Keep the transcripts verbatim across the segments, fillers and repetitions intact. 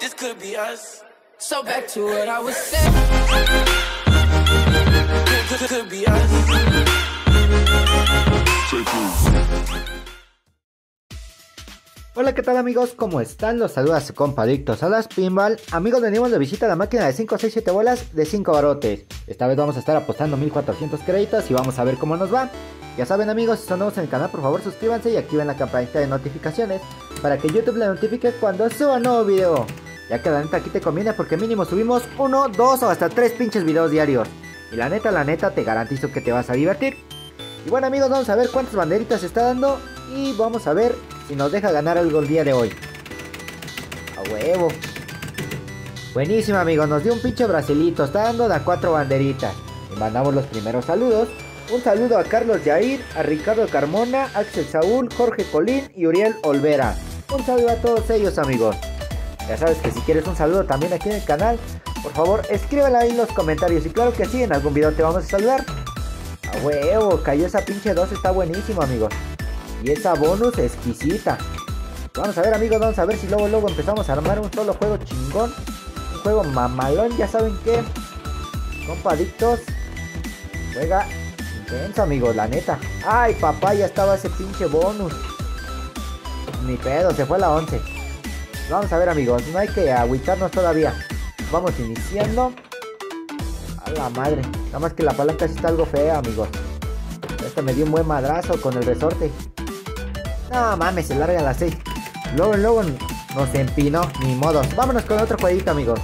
this could be us. So back to what I was saying. Could, could, could be us. Hola, ¿qué tal amigos? ¿Cómo están? Los saluda su compa Adicto a las Pinball. Amigos, venimos de visita a la máquina de cinco, seis, siete bolas de cinco barotes. Esta vez vamos a estar apostando mil cuatrocientos créditos y vamos a ver cómo nos va. Ya saben amigos, si son nuevos en el canal, por favor suscríbanse y activen la campanita de notificaciones para que YouTube le notifique cuando suba un nuevo video. Ya que la neta aquí te conviene porque mínimo subimos uno, dos o hasta tres pinches videos diarios. Y la neta, la neta te garantizo que te vas a divertir. Y bueno amigos, vamos a ver cuántas banderitas está dando y vamos a ver si nos deja ganar algo el día de hoy. A huevo. Buenísimo amigos, nos dio un pinche brasilito, está dando de a cuatro banderitas. Y mandamos los primeros saludos. Un saludo a Carlos Yair, a Ricardo Carmona, Axel Saúl, Jorge Colín y Uriel Olvera. Un saludo a todos ellos amigos. Ya sabes que si quieres un saludo también aquí en el canal, por favor escríbelo ahí en los comentarios. Y claro que sí, en algún video te vamos a saludar. A huevo, cayó esa pinche dos, está buenísimo amigos. Y esa bonus exquisita. Vamos a ver amigos, vamos a ver si luego luego empezamos a armar un solo juego chingón. Un juego mamalón, ya saben que compa Adictos juega intenso amigos, la neta. Ay papá, ya estaba ese pinche bonus. Ni pedo, se fue la once. Vamos a ver amigos, no hay que agüitarnos todavía. Vamos iniciando. A la madre, nada más que la palanca sí está algo fea amigos. Esta me dio un buen madrazo con el resorte. No mames, se larga a las seis. Luego, luego nos empinó, ni modos. Vámonos con otro jueguito amigos.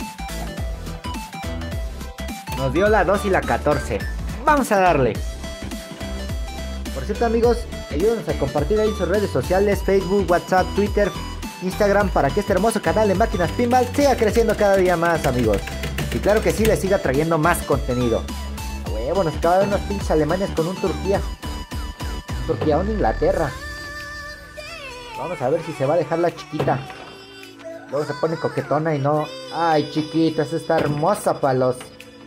Nos dio la dos y la catorce. Vamos a darle. Por cierto amigos, ayúdenos a compartir ahí sus redes sociales, Facebook, WhatsApp, Twitter, Instagram, para que este hermoso canal de Máquinas Pinball siga creciendo cada día más amigos. Y claro que sí, les siga trayendo más contenido. A huevo, nos acaba de dar unos pinches alemanes con un Turquía. Un Turquía, un Inglaterra. Vamos a ver si se va a dejar la chiquita. Luego se pone coquetona y no. Ay chiquita, esa está hermosa para los.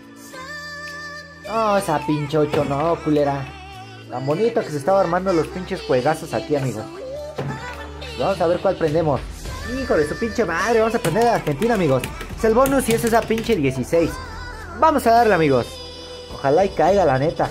No, esa pinche ocho no, culera. Tan bonito que se estaba armando los pinches juegazos aquí amigos. Vamos a ver cuál prendemos. Hijo de su pinche madre, vamos a prender a Argentina amigos. Es el bonus y es esa pinche dieciséis. Vamos a darle amigos. Ojalá y caiga la neta.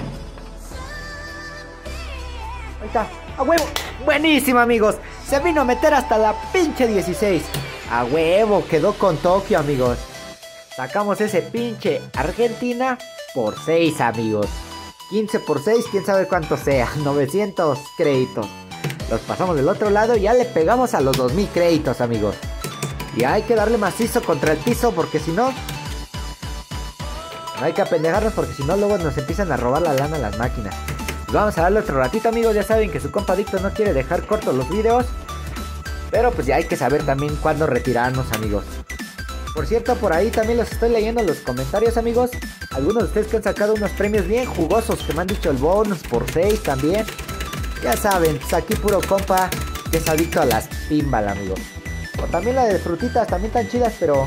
Ahí está, a huevo. Buenísimo amigos, se vino a meter hasta la pinche dieciséis. A huevo, quedó con Tokio amigos. Sacamos ese pinche Argentina por seis amigos. quince por seis, quién sabe cuánto sea. novecientos créditos. Los pasamos del otro lado y ya le pegamos a los dos mil créditos amigos. Y hay que darle macizo contra el piso porque si no, no hay que apendejarnos porque si no luego nos empiezan a robar la lana las máquinas. Vamos a darle otro ratito amigos, ya saben que su compa Adicto no quiere dejar cortos los videos. Pero pues ya hay que saber también cuándo retirarnos amigos. Por cierto, por ahí también los estoy leyendo en los comentarios amigos. Algunos de ustedes que han sacado unos premios bien jugosos, que me han dicho el bonus por seis también. Ya saben, pues aquí puro compa que es adicto a las pinball amigos. O también la de frutitas, también tan chidas, pero...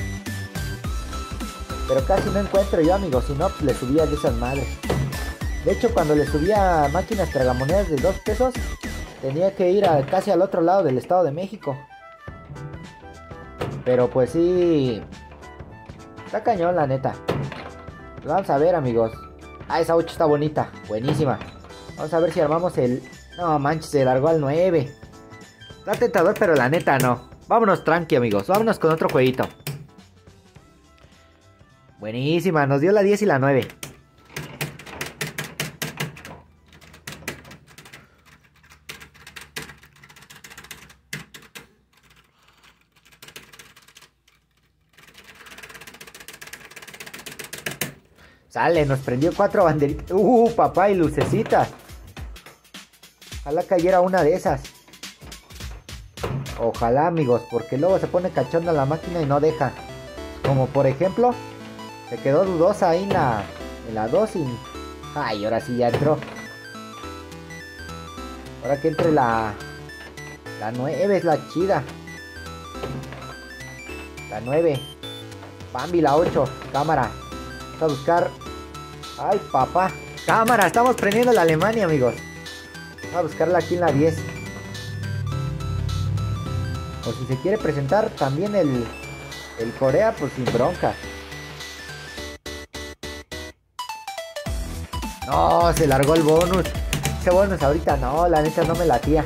Pero casi no encuentro yo amigos, si no pues le subía de esas madres. De hecho, cuando le subía máquinas tragamonedas de dos pesos, tenía que ir a, casi al otro lado del Estado de México. Pero pues sí, está cañón la neta. Vamos a ver amigos. Ah, esa ocho está bonita, buenísima. Vamos a ver si armamos el... No manches, se largó al nueve. Está tentador, pero la neta no. Vámonos tranqui amigos, vámonos con otro jueguito. Buenísima, nos dio la diez y la nueve. Sale, nos prendió cuatro banderitas. Uh, papá, y lucecitas. Ojalá cayera una de esas. Ojalá, amigos, porque luego se pone cachonda la máquina y no deja. Como por ejemplo, se quedó dudosa ahí en la, en la dos y... Ay, ahora sí ya entró. Ahora que entre la... La nueve es la chida. La nueve. Bambi, la ocho. Cámara. Vamos a buscar... Ay, papá. Cámara, estamos prendiendo la Alemania, amigos. Vamos a buscarla aquí en la diez. O si se quiere presentar también el, el Corea, pues sin bronca. No, se largó el bonus. Ese bonus ahorita no, la neta no me latía.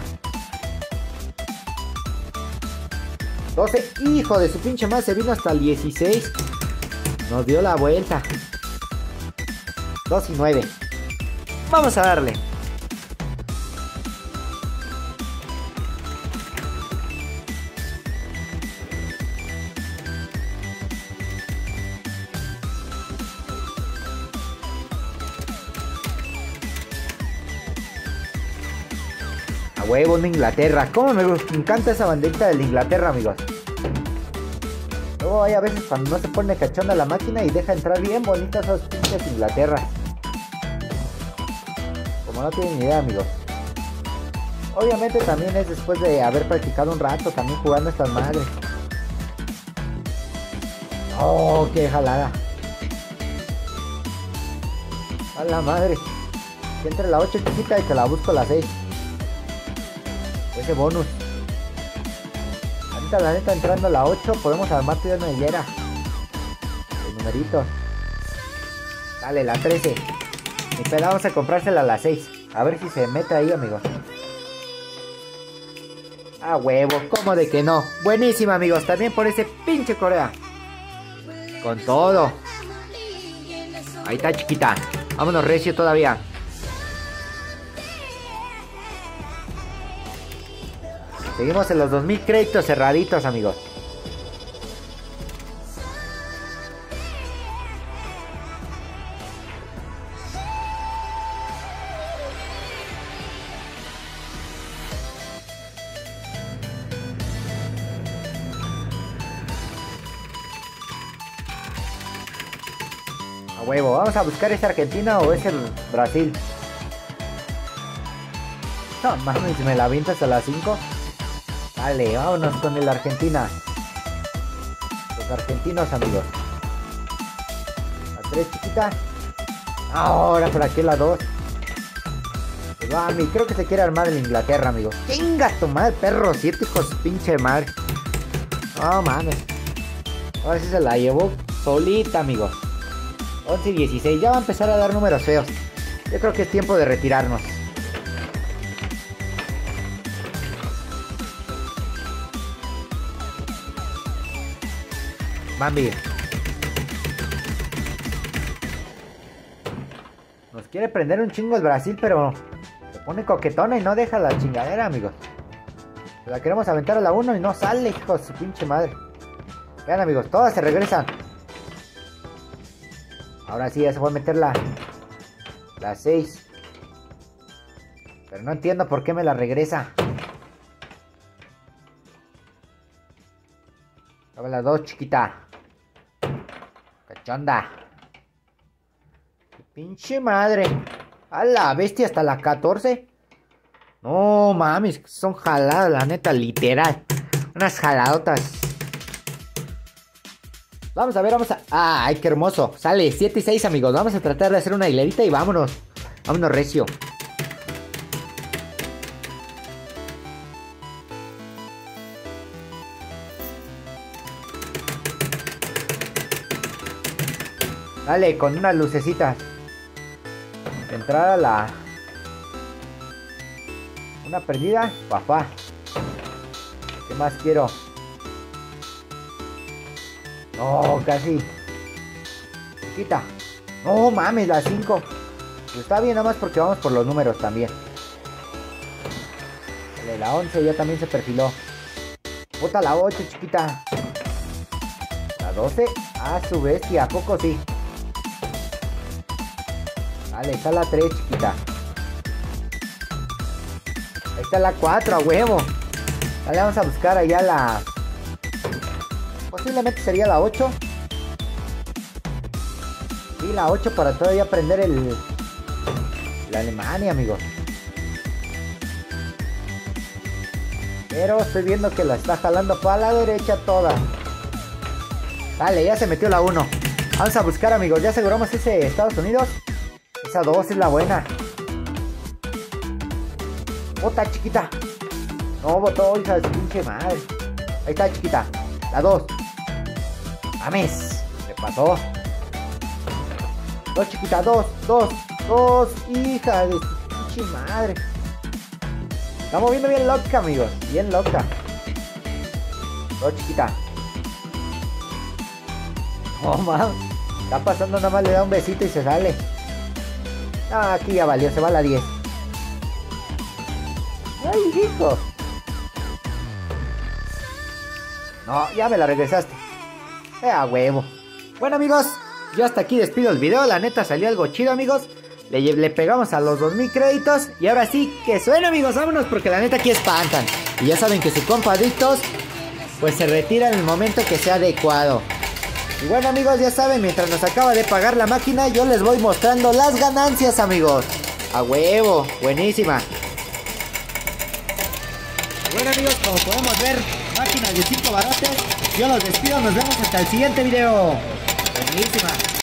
doce, hijo de su pinche madre, se vino hasta el dieciséis. Nos dio la vuelta. dos y nueve. Vamos a darle. A huevo, una Inglaterra. ¿Cómo me encanta esa banderita de la Inglaterra, amigos? Luego hay a veces cuando no se pone cachonda la máquina y deja entrar bien bonitas esas pinches Inglaterra. Como no tienen ni idea, amigos. Obviamente también es después de haber practicado un rato también jugando estas madres. Oh, qué jalada. A la madre. Que entre la ocho chiquita y que la busco la seis. Ese bonus. Ahorita la neta entrando a la ocho podemos armar ya una hilera. Los numeritos. Dale, la trece. Mi pela, vamos a comprársela a la seis. A ver si se mete ahí, amigos. A huevo, ¿cómo de que no? Buenísima, amigos, también por ese pinche Corea. Con todo. Ahí está, chiquita. Vámonos recio todavía. Seguimos en los dos mil créditos cerraditos, amigos. A huevo, vamos a buscar ese Argentina o ese Brasil. No mames, me la avientas a las cinco. Vale, vámonos con el Argentina. Los argentinos, amigos. La tres, chiquita. Ahora, ¿para qué la dos? Pues va, mi, creo que se quiere armar en Inglaterra, amigos. ¡Chinga tu madre, perro! Siete hijos de pinche madre. No mames. Ahora sí se la llevó solita, amigos. once y dieciséis. Ya va a empezar a dar números feos. Yo creo que es tiempo de retirarnos. Bambi. Nos quiere prender un chingo el Brasil, pero se pone coquetona y no deja la chingadera, amigos. La queremos aventar a la uno y no sale, hijo de su pinche madre. Vean, amigos, todas se regresan. Ahora sí, ya se fue a meter la la seis. Pero no entiendo por qué me la regresa. Dame la dos, chiquita. Cachonda. Pinche madre. A la bestia, hasta la catorce. No mames, son jaladas, la neta, literal. Unas jaladotas. Vamos a ver, vamos a... Ah, ¡ay, qué hermoso! Sale, siete y seis, amigos. Vamos a tratar de hacer una hilerita y vámonos. Vámonos recio. Dale, con unas lucecitas. Entrar a la... Una perdida, papá. ¿Qué más quiero? No, casi. Quita. No mames, la cinco. Pues está bien, nada más porque vamos por los números también. Dale, la once ya también se perfiló. Bota la ocho, chiquita. La doce. Ah, su bestia, ¿a poco sí? Dale, está la tres, chiquita. Ahí está la cuatro, a huevo. Dale, vamos a buscar allá la... Posiblemente sería la ocho. Sí, la ocho para todavía aprender el... La Alemania, amigos. Pero estoy viendo que la está jalando para la derecha toda. Dale, ya se metió la uno. Vamos a buscar, amigos. Ya aseguramos ese Estados Unidos. Esa dos es la buena. Bota, chiquita. No botó, hija de su pinche madre. Ahí está, chiquita. La dos. Mames. Se pasó. Dos, chiquita. Dos, dos, dos. Hija de su pinche madre. Está moviendo bien loca, amigos. Bien loca. Dos, chiquita. Oh, mames. Está pasando, nada más le da un besito y se sale. Ah, aquí ya valió. Se va a la diez. Ay, hijo. No, ya me la regresaste. Eh, a huevo. Bueno, amigos, yo hasta aquí despido el video. La neta salió algo chido, amigos. Le, le pegamos a los dos mil créditos. Y ahora sí, que suena, amigos. Vámonos, porque la neta aquí espantan. Y ya saben que su compa Adictos, pues se retira en el momento que sea adecuado. Y bueno, amigos, ya saben, mientras nos acaba de pagar la máquina, yo les voy mostrando las ganancias, amigos. A huevo, buenísima. Bueno, amigos, como podemos ver, máquinas de cinco barotes. Yo los despido, nos vemos hasta el siguiente video. Buenísima.